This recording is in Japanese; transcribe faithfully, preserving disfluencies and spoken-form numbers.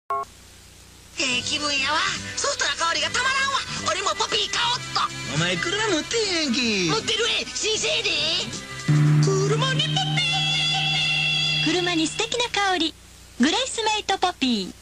ええ気分やわ。ソフトな香りがたまらんわ。俺もポピー買おっと。 お前車持ってんやんけ。 持ってるえ新生で車にポピー。 車に素敵な香り、グレイスメイトポピー。